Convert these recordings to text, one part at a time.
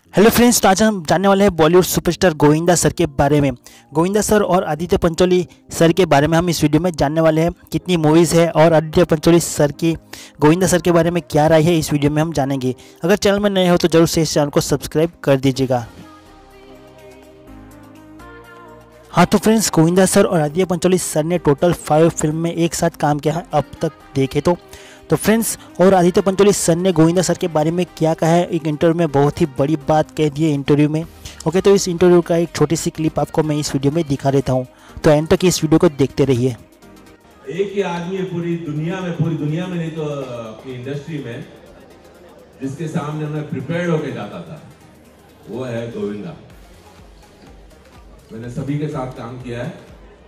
Hello friends, तो आज हम जानने वाले हैं बॉलीवुड सुपरस्टार गोविंदा सर के बारे में। गोविंदा सर और आदित्य पंचोली सर के बारे में हम इस वीडियो में जानने वाले हैं। कितनी मूवीज़ है और आदित्य पंचोली सर की गोविंदा सर के बारे में क्या राय है, इस वीडियो में हम जानेंगे। अगर चैनल में नए हो तो जरूर से इस चैनल को सब्सक्राइब कर दीजिएगा। हाँ तो फ्रेंड्स, गोविंदा सर और आदित्य पंचोली सर ने टोटल 5 फिल्म में एक साथ काम किया है अब तक देखे तो फ्रेंड्स, और आदित्य पंचोली सर ने गोविंदा सर के बारे में क्या कहा है, एक इंटरव्यू में बहुत ही बड़ी बात कह दी है इंटरव्यू में। ओके, तो इस इंटरव्यू का एक छोटी सी क्लिप आपको मैं इस वीडियो में दिखा देता हूँ, तो एंड तक इस वीडियो को देखते रहिए। एक ही आदमी है पूरी दुनिया में नहीं तो अपनी इंडस्ट्री में जिसके सामने मैं प्रिपेयर्ड होके जाता था, वो है गोविंदा। मैंने सभी के साथ काम किया है,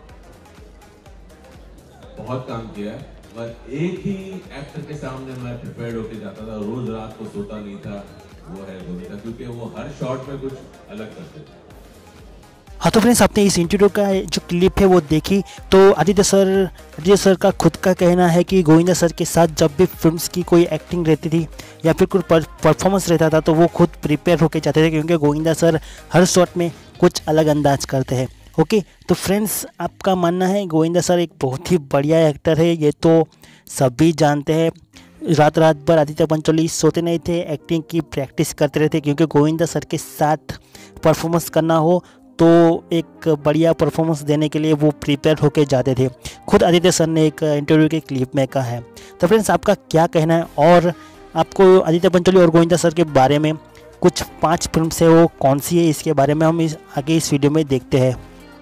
बहुत काम किया है, पर एक ही एक्टर के सामने मैं प्रिपेयर्ड होके जाता था, रोज रात को सोता नहीं था, वो है गोविंदा, क्योंकि वो हर शॉट में कुछ अलग करते थे। हाँ तो फ्रेंड्स, आपने इस इंटरव्यू का जो क्लिप है वो देखी, तो आदित्य सर का खुद का कहना है कि गोविंदा सर के साथ जब भी फिल्म्स की कोई एक्टिंग रहती थी या फिर कोई परफॉर्मेंस रहता था तो वो खुद प्रिपेयर होके जाते थे, क्योंकि गोविंदा सर हर शॉट में कुछ अलग अंदाज करते हैं। ओके, तो फ्रेंड्स, आपका मानना है गोविंदा सर एक बहुत ही बढ़िया एक्टर है, ये तो सभी जानते हैं। रात भर आदित्य पंचोली सोते नहीं थे, एक्टिंग की प्रैक्टिस करते रहते, क्योंकि गोविंदा सर के साथ परफॉर्मेंस करना हो तो एक बढ़िया परफॉर्मेंस देने के लिए वो प्रिपेयर होके जाते थे। खुद आदित्य सर ने एक इंटरव्यू के क्लिप में कहा है। तो फ्रेंड्स, आपका क्या कहना है और आपको आदित्य पंचोली और गोविंदा सर के बारे में कुछ 5 फिल्म से वो कौन सी है, इसके बारे में हम आगे इस वीडियो में देखते हैं।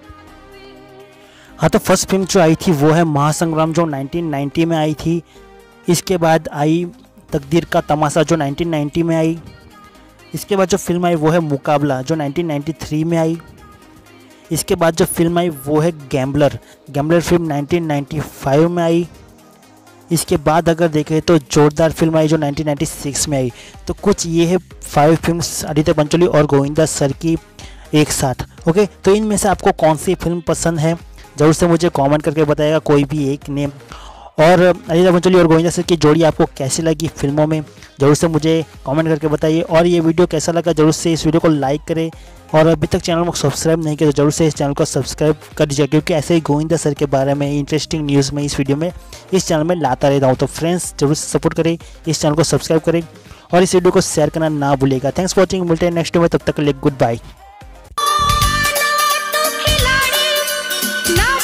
हाँ तो फर्स्ट फिल्म जो आई थी वो है महासंग्राम, जो 1990 में आई थी। इसके बाद आई तकदीर का तमाशा, जो 1990 में आई। इसके बाद जो फिल्म आई वो है मुकाबला, जो 1993 में आई। इसके बाद जो फिल्म आई वो है गैम्बलर फिल्म 1995 में आई। इसके बाद अगर देखें तो जोरदार फिल्म आई, जो 1996 में आई। तो कुछ ये है 5 फिल्म्स आदित्य पंचोली और गोविंदा सर की एक साथ। ओके, तो इनमें से आपको कौन सी फिल्म पसंद है ज़रूर से मुझे कमेंट करके बताइएगा, कोई भी एक नेम। और आदित्य पंचोली और गोविंदा सर की जोड़ी आपको कैसी लगी फिल्मों में, ज़रूर से मुझे कमेंट करके बताइए। और ये वीडियो कैसा लगा ज़रूर से इस वीडियो को लाइक करें, और अभी तक चैनल को सब्सक्राइब नहीं किया तो ज़रूर से इस चैनल को सब्सक्राइब कर दीजिए, क्योंकि ऐसे ही गोविंदा सर के बारे में इंटरेस्टिंग न्यूज़ में इस वीडियो में इस चैनल में लाता रहता हूँ। तो फ्रेंड्स, जरूर से सपोर्ट करें, इस चैनल को सब्सक्राइब करें और इस वीडियो को शेयर करना ना भूलिएगा। थैंक्स फॉर वॉचिंग, मिलते हैं नेक्स्ट वीडियो में, तब तक के लिए गुड बाय।